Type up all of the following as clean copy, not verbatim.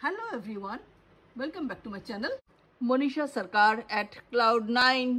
Hello everyone, welcome back to my channel. Monisha Sarkar at Cloud9.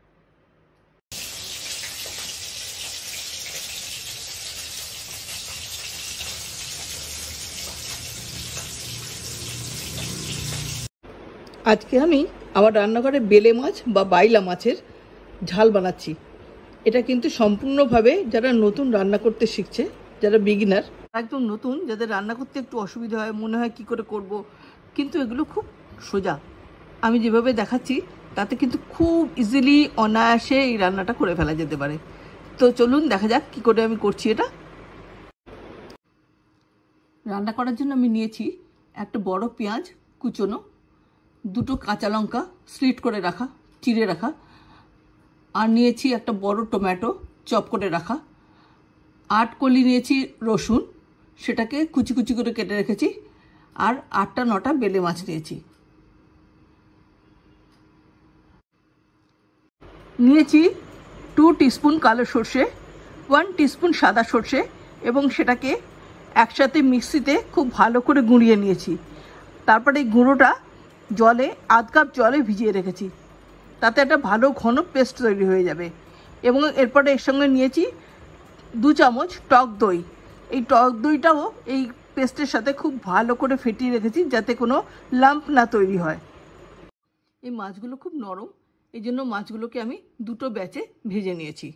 আজকে আমি আমার রান্নাঘরে বেলে মাছ বা বাইলা মাছের ঝাল বানাচ্ছি। এটা কিন্তু সম্পূর্ণভাবে যারা নতুন রান্না করতে শিখছে, যারা বিগিনার, একদম নতুন, যাদের রান্না করতে একটু অসুবিধা হয়, মনে হয় কি করে করব, কিন্তু এগুলো খুব সোজা। আমি যেভাবে দেখাচ্ছি তাতে কিন্তু খুব ইজিলি অনায়াসে এই রান্নাটা করে ফেলা যেতে পারে। তো চলুন দেখা যাক কি করে আমি করছি এটা। রান্না করার জন্য আমি নিয়েছি একটা বড় পেঁয়াজ কুচোনো, দুটো কাঁচা লঙ্কা স্লিট করে রাখা, চিড়ে রাখা, আর নিয়েছি একটা বড় টমেটো চপ করে রাখা, 8 কলি নিয়েছি রসুন, সেটাকে কুচি কুচি করে কেটে রেখেছি, আর 8টা-9টা বেলে মাছ নিয়েছি। নিয়েছি 2 টিস্পুন কালো সর্ষে, 1 টিস্পুন সাদা সর্ষে, এবং সেটাকে একসাথে মিক্সিতে খুব ভালো করে গুঁড়িয়ে নিয়েছি। তারপরে এই গুঁড়োটা জলে 1/2 কাপ জলে ভিজিয়ে রেখেছি, তাতে একটা ভালো ঘন পেস্ট তৈরি হয়ে যাবে। এবং এরপরে এর সঙ্গে নিয়েছি 2 চামচ টক দই। এই টক দইটাও এই পেস্টের সাথে খুব ভালো করে ফেটিয়ে রেখেছি, যাতে কোনো লাম্প না তৈরি হয়। এই মাছগুলো খুব নরম, এই জন্য মাছগুলোকে আমি 2টো ব্যাচে ভেজে নিয়েছি।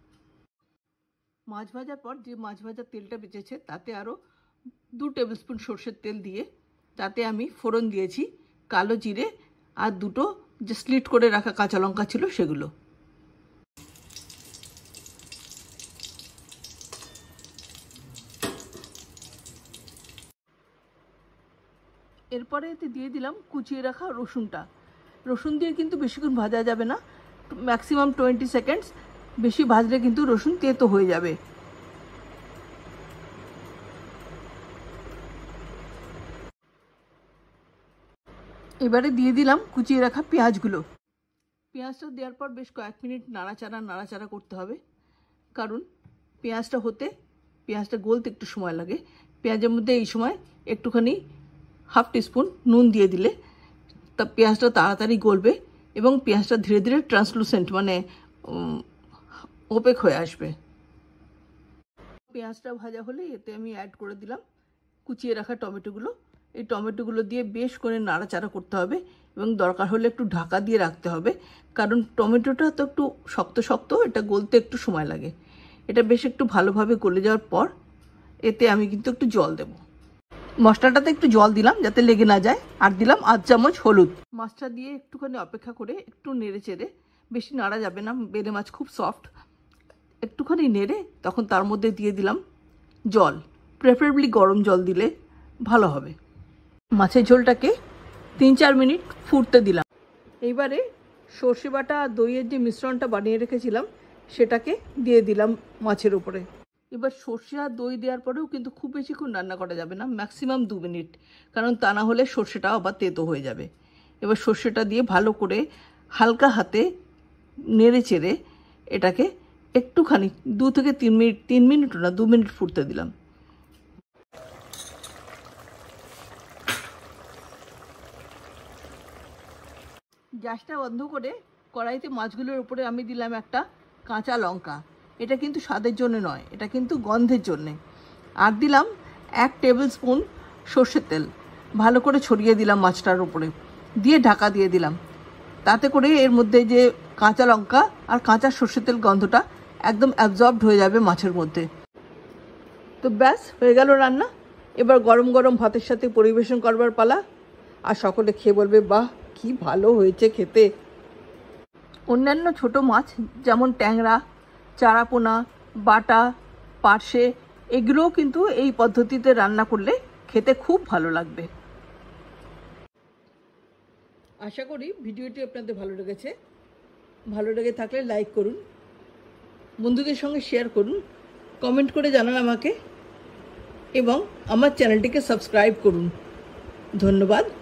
মাছ ভাজার পর যে মাছ ভাজার তেলটা বেঁচেছে তাতে আরও 2 টেবিল স্পুন সর্ষের তেল দিয়ে তাতে আমি ফোড়ন দিয়েছি কালো জিরে আর 2টো যে স্লিট করে রাখা কাঁচা লঙ্কা ছিল সেগুলো। এরপরে এতে দিয়ে দিলাম কুচিয়ে রাখা রসুনটা। রসুন দিয়ে কিন্তু বেশিক্ষণ ভাজা যাবে না, ম্যাক্সিমাম 20 সেকেন্ডস। বেশি ভাজলে কিন্তু রসুন তেতো হয়ে যাবে। এবারে দিয়ে দিলাম কুচিয়ে রাখা পেঁয়াজগুলো। পেঁয়াজটা দেওয়ার পর বেশ কয়েক মিনিট নাড়াচাড়া করতে হবে, কারণ পেঁয়াজটা গলতে একটু সময় লাগে। পেঁয়াজের মধ্যে এই সময় একটুখানি 1/2 টিস্পুন নুন দিয়ে দিলে তা পেঁয়াজটা তাড়াতাড়ি গলবে এবং পেঁয়াজটা ধীরে ধীরে ট্রান্সলুসেন্ট মানে ওপেক হয়ে আসবে। পেঁয়াজটা ভাজা হলে এতে আমি অ্যাড করে দিলাম কুচিয়ে রাখা টমেটোগুলো। এই টমেটোগুলো দিয়ে বেশ করে নাড়াচাড়া করতে হবে এবং দরকার হলে একটু ঢাকা দিয়ে রাখতে হবে, কারণ টমেটোটা তো একটু শক্ত শক্ত, এটা গলতে একটু সময় লাগে। এটা বেশ একটু ভালোভাবে গলে যাওয়ার পর এতে আমি কিন্তু একটু জল দেব। মশলাটাতে একটু জল দিলাম যাতে লেগে না যায়, আর দিলাম 1/2 চামচ হলুদ। মাছটা দিয়ে একটুখানি অপেক্ষা করে একটু নেড়ে চেড়ে, বেশি নাড়া যাবে না, বেলে মাছ খুব সফট, একটুখানি নেড়ে তখন তার মধ্যে দিয়ে দিলাম জল। প্রেফারেবলি গরম জল দিলে ভালো হবে। মাছের ঝোলটাকে 3-4 মিনিট ফুটতে দিলাম। এইবারে সর্ষে বাটা আর দইয়ের যে মিশ্রণটা বানিয়ে রেখেছিলাম সেটাকে দিয়ে দিলাম মাছের উপরে। এবার সর্ষে আর দই দেওয়ার পরেও কিন্তু খুব বেশিক্ষণ রান্না করা যাবে না, ম্যাক্সিমাম 2 মিনিট, কারণ তা না হলে সর্ষেটা আবার তেতো হয়ে যাবে। এবার সর্ষেটা দিয়ে ভালো করে হালকা হাতে নেড়ে চেড়ে এটাকে একটুখানি 2 থেকে 3 মিনিট, 3 মিনিটও না 2 মিনিট ফুটতে দিলাম। গ্যাসটা বন্ধ করে কড়াইতে মাছগুলোর উপরে আমি দিলাম একটা কাঁচা লঙ্কা। এটা কিন্তু স্বাদের জন্য নয়, এটা কিন্তু গন্ধের জন্যে। আর দিলাম 1 টেবিল স্পুন সর্ষের তেল, ভালো করে ছড়িয়ে দিলাম মাছটার উপরে, দিয়ে ঢাকা দিয়ে দিলাম। তাতে করে এর মধ্যে যে কাঁচা লঙ্কা আর কাঁচা সর্ষের তেল গন্ধটা একদম অ্যাবজর্বড হয়ে যাবে মাছের মধ্যে। তো ব্যাস হয়ে গেল রান্না। এবার গরম গরম ভাতের সাথে পরিবেশন করবার পালা, আর সকলে খেয়ে বলবে বাহ কি ভালো হয়েছে খেতে। অন্যান্য ছোট মাছ যেমন ট্যাংরা, চারাপোনা, বাটা, পার্শে, এগুলোও কিন্তু এই পদ্ধতিতে রান্না করলে খেতে খুব ভালো লাগবে। আশা করি ভিডিওটি আপনাদের ভালো লেগেছে। ভালো লেগে থাকলে লাইক করুন, বন্ধুদের সঙ্গে শেয়ার করুন, কমেন্ট করে জানান আমাকে, এবং আমার চ্যানেলটিকে সাবস্ক্রাইব করুন। ধন্যবাদ।